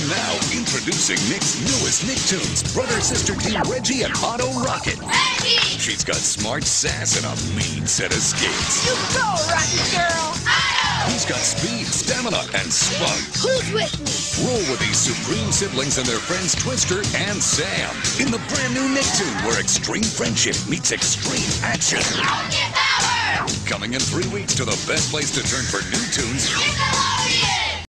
Now, introducing Nick's newest Nicktoons, brother-sister team Reggie and Otto Rocket. Reggie! She's got smart sass and a mean set of skates. You go, Rocket Girl! Otto! He's got speed, stamina, and spunk. Who's with me? Roll with these supreme siblings and their friends Twister and Sam in the brand new Nicktoon, where extreme friendship meets extreme action. Rocket Power! Coming in 3 weeks to the best place to turn for new tunes. Nickelodeon!